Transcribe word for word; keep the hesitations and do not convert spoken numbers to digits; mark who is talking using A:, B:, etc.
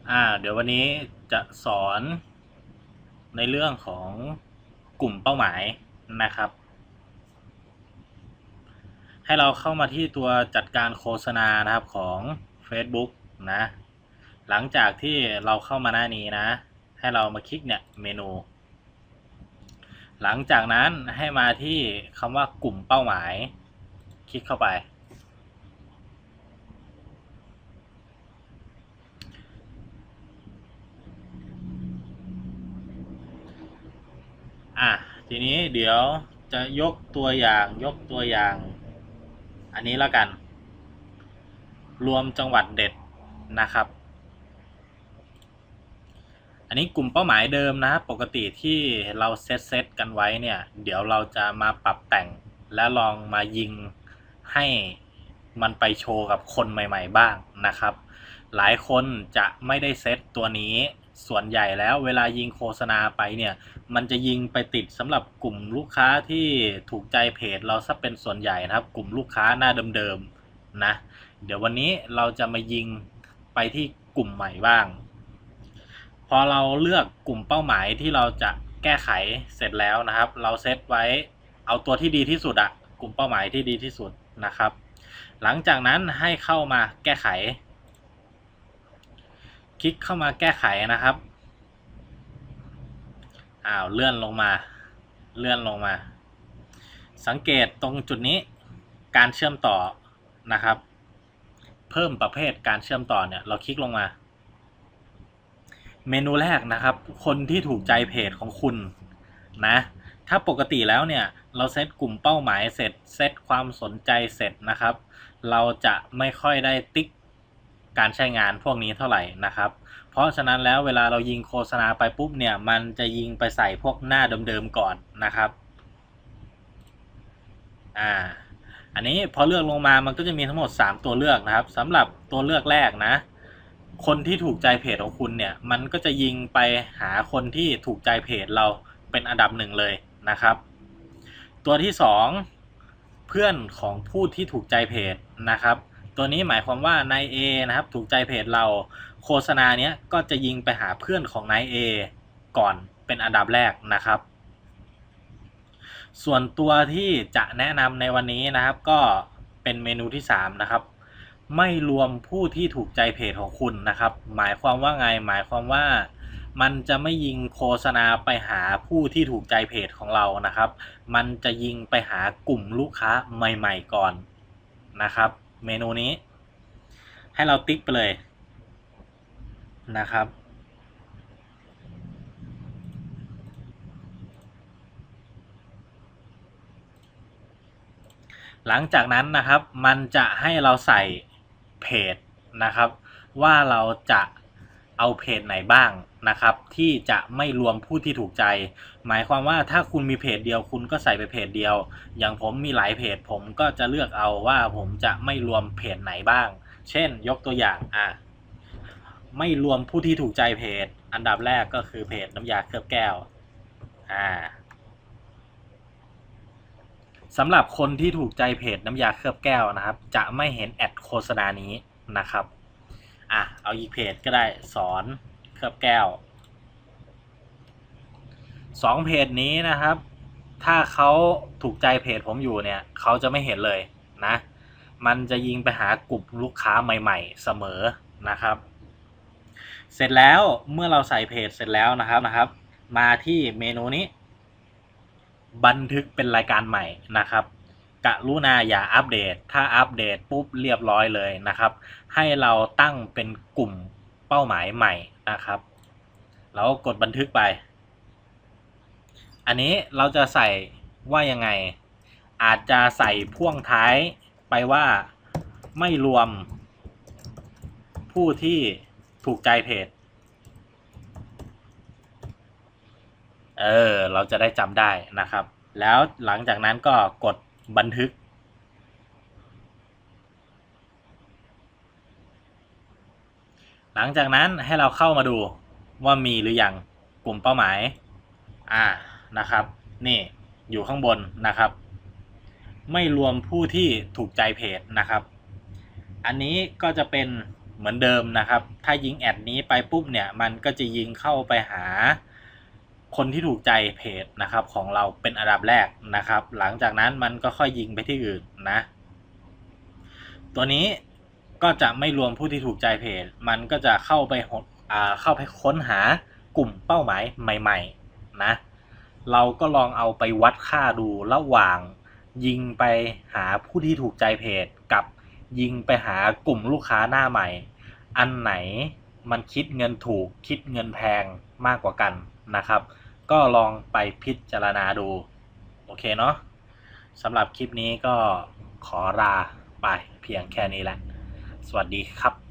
A: อ่าเดี๋ยววันนี้จะสอนในเรื่องของกลุ่มเป้าหมายนะครับให้เราเข้ามาที่ตัวจัดการโฆษณานะครับของ Facebook นะหลังจากที่เราเข้ามาหน้านี้นะให้เรามาคลิกเนี่ยเมนูหลังจากนั้นให้มาที่คำว่ากลุ่มเป้าหมายคลิกเข้าไปอ่ะทีนี้เดี๋ยวจะยกตัวอย่างยกตัวอย่างอันนี้แล้วกันรวมจังหวัดเด็ดนะครับอันนี้กลุ่มเป้าหมายเดิมนะปกติที่เราเซตเซตกันไว้เนี่ยเดี๋ยวเราจะมาปรับแต่งและลองมายิงให้มันไปโชว์กับคนใหม่ๆบ้างนะครับหลายคนจะไม่ได้เซตตัวนี้ส่วนใหญ่แล้วเวลายิงโฆษณาไปเนี่ยมันจะยิงไปติดสำหรับกลุ่มลูกค้าที่ถูกใจเพจเราซะเป็นส่วนใหญ่นะครับกลุ่มลูกค้าหน้าเดิมๆนะเดี๋ยววันนี้เราจะมายิงไปที่กลุ่มใหม่บ้างพอเราเลือกกลุ่มเป้าหมายที่เราจะแก้ไขเสร็จแล้วนะครับเราเซตไว้เอาตัวที่ดีที่สุดอะกลุ่มเป้าหมายที่ดีที่สุดนะครับหลังจากนั้นให้เข้ามาแก้ไขคลิกเข้ามาแก้ไขนะครับอ้าวเลื่อนลงมาเลื่อนลงมาสังเกตตรงจุดนี้การเชื่อมต่อนะครับเพิ่มประเภทการเชื่อมต่อเนี่ยเราคลิกลงมาเมนูแรกนะครับคนที่ถูกใจเพจของคุณนะถ้าปกติแล้วเนี่ยเราเซตกลุ่มเป้าหมายเสร็จเซตความสนใจเสร็จนะครับเราจะไม่ค่อยได้ติ๊กการใช้งานพวกนี้เท่าไหร่นะครับเพราะฉะนั้นแล้วเวลาเรายิงโฆษณาไปปุ๊บเนี่ยมันจะยิงไปใส่พวกหน้าเดิมๆก่อนนะครับอ่าอันนี้พอเลือกลงมามันก็จะมีทั้งหมดสามตัวเลือกนะครับสำหรับตัวเลือกแรกนะคนที่ถูกใจเพจของคุณเนี่ยมันก็จะยิงไปหาคนที่ถูกใจเพจเราเป็นอันดับหนึ่งเลยนะครับตัวที่สองเพื่อนของผู้ที่ถูกใจเพจนะครับตัวนี้หมายความว่านาย A นะครับถูกใจเพจเราโฆษณาเนี้ยก็จะยิงไปหาเพื่อนของนาย A ก่อนเป็นอันดับแรกนะครับส่วนตัวที่จะแนะนำในวันนี้นะครับก็เป็นเมนูที่สามนะครับไม่รวมผู้ที่ถูกใจเพจของคุณนะครับหมายความว่าไงหมายความว่ามันจะไม่ยิงโฆษณาไปหาผู้ที่ถูกใจเพจของเรานะครับมันจะยิงไปหากลุ่มลูกค้าใหม่ๆก่อนนะครับเมนูนี้ให้เราติ๊กไปเลยนะครับหลังจากนั้นนะครับมันจะให้เราใส่เพจนะครับว่าเราจะเอาเพจไหนบ้างนะครับที่จะไม่รวมผู้ที่ถูกใจหมายความว่าถ้าคุณมีเพจเดียวคุณก็ใส่ไปเพจเดียวอย่างผมมีหลายเพจผมก็จะเลือกเอาว่าผมจะไม่รวมเพจไหนบ้างเช่นยกตัวอย่างอ่ะไม่รวมผู้ที่ถูกใจเพจอันดับแรกก็คือเพจน้ำยาเคลือบแก้วอ่าสำหรับคนที่ถูกใจเพจน้ำยาเคลือบแก้วนะครับจะไม่เห็นแอดโฆษณานี้นะครับอ่ะเอาอีกเพจก็ได้สอนเคลือบแก้วสองเพจนี้นะครับถ้าเขาถูกใจเพจผมอยู่เนี่ยเขาจะไม่เห็นเลยนะมันจะยิงไปหากลุ่มลูกค้าใหม่ๆเสมอนะครับเสร็จแล้วเมื่อเราใส่เพจเสร็จแล้วนะครับนะครับมาที่เมนูนี้บันทึกเป็นรายการใหม่นะครับกรุณาอย่าอัปเดตถ้าอัปเดตปุ๊บเรียบร้อยเลยนะครับให้เราตั้งเป็นกลุ่มเป้าหมายใหม่นะครับแล้วกดบันทึกไปอันนี้เราจะใส่ว่ายังไงอาจจะใส่พ่วงท้ายไปว่าไม่รวมผู้ที่ถูกใจเพจเออเราจะได้จำได้นะครับแล้วหลังจากนั้นก็กดบันทึกหลังจากนั้นให้เราเข้ามาดูว่ามีหรือยังกลุ่มเป้าหมายอ่านะครับนี่อยู่ข้างบนนะครับไม่รวมผู้ที่ถูกใจเพจนะครับอันนี้ก็จะเป็นเหมือนเดิมนะครับถ้ายิงแอดนี้ไปปุ๊บเนี่ยมันก็จะยิงเข้าไปหาคนที่ถูกใจเพจนะครับของเราเป็นอันดับแรกนะครับหลังจากนั้นมันก็ค่อยยิงไปที่อื่นนะตัวนี้ก็จะไม่รวมผู้ที่ถูกใจเพจมันก็จะเข้าไปอ่าเข้าไปค้นหากลุ่มเป้าหมายใหม่ๆนะเราก็ลองเอาไปวัดค่าดูระหว่างยิงไปหาผู้ที่ถูกใจเพจกับยิงไปหากลุ่มลูกค้าหน้าใหม่อันไหนมันคิดเงินถูกคิดเงินแพงมากกว่ากันนะครับก็ลองไปพิจารณาดูโอเคเนาะสำหรับคลิปนี้ก็ขอลาไปเพียงแค่นี้แหละสวัสดีครับ